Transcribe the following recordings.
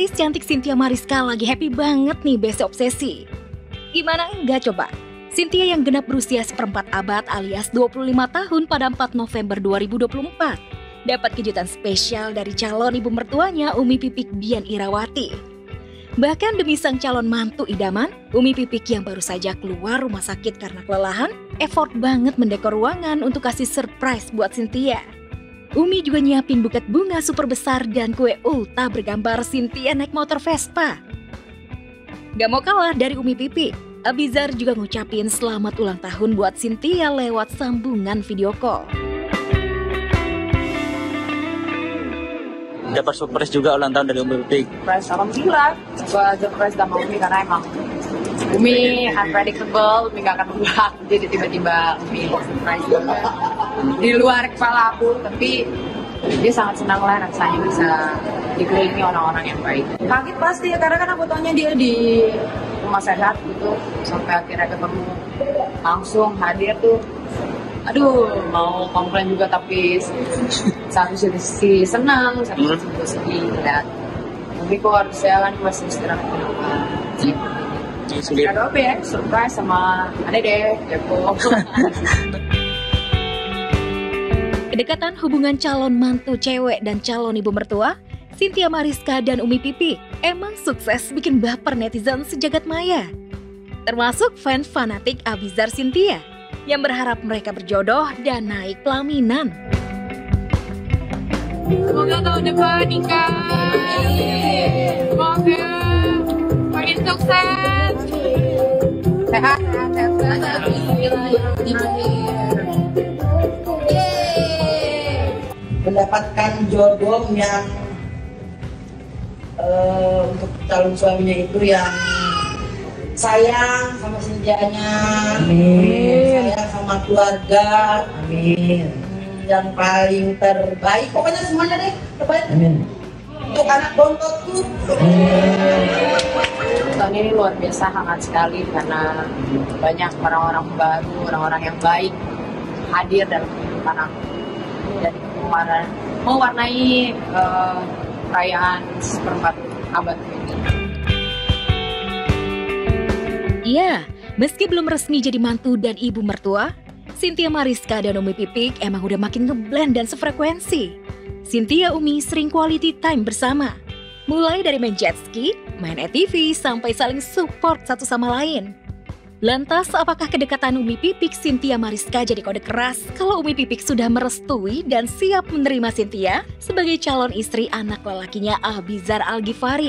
Artis cantik Cynthia Mariska lagi happy banget nih BC Obsesi. Gimana enggak coba? Cynthia yang genap berusia seperempat abad alias 25 tahun pada 4 November 2024 dapat kejutan spesial dari calon ibu mertuanya Umi Pipik Dian Irawati. Bahkan demi sang calon mantu idaman, Umi Pipik yang baru saja keluar rumah sakit karena kelelahan, effort banget mendekor ruangan untuk kasih surprise buat Cynthia. Umi juga nyiapin buket bunga super besar dan kue ulta bergambar Cynthia naik motor Vespa. Gak mau kalah dari Umi Pipik, Abizar juga ngucapin selamat ulang tahun buat Cynthia lewat sambungan video call. Dapat surprise juga ulang tahun dari Umi Pipik. Surprise, alhamdulillah. Gue surprise sama Umi karena emang Umi unpredictable, Umi gak akan nebak. Jadi tiba-tiba Umi surprise juga. Di luar kepala aku, tapi dia sangat senang lah rasanya bisa dikelilingi orang-orang yang baik. Kaget pasti ya, karena kan aku taunya dia di rumah sehat gitu. Sampai akhirnya ketemu langsung hadir tuh. Aduh, mau komplain juga tapi satu sisi senang, satu sisi sedih. Dan Umi kok harus jalan masih istirahat kenapa? Ada apa ya? Surprise sama ada deh, jago. Kedekatan hubungan calon mantu cewek dan calon ibu mertua, Cynthia Mariska dan Umi Pipik emang sukses bikin baper netizen sejagat maya. Termasuk fans fanatik Abizar Cynthia yang berharap mereka berjodoh dan naik pelaminan. Semoga tahun depan nikah. Semoga makin sukses. Sehat. Mendapatkan jodoh yang untuk calon suaminya itu yang sayang sama Cynthianya, sayang sama keluarga, yang paling terbaik, pokoknya semuanya deh terbaik. Untuk anak bontotku. Tahun ini luar biasa hangat sekali karena banyak orang-orang baru, orang-orang yang baik hadir dalam kehidupan aku. Dan kemarin mewarnai perayaan seperempat abad ini. Iya, meski belum resmi jadi mantu dan ibu mertua, Cynthia Mariska dan Umi Pipik emang udah makin ngeblend dan sefrekuensi. Cynthia Umi sering quality time bersama, mulai dari main jet ski, main ATV, sampai saling support satu sama lain. Lantas, apakah kedekatan Umi Pipik Cynthia Mariska jadi kode keras kalau Umi Pipik sudah merestui dan siap menerima Cynthia sebagai calon istri anak lelakinya Abizar Al-Ghifari?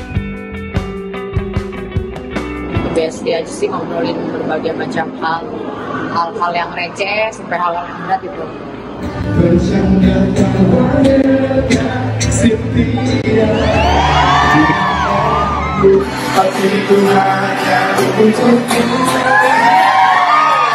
BSD aja sih ngobrolin berbagai macam hal-hal yang receh sampai hal-hal yang berat itu. Aku itu hanya untuk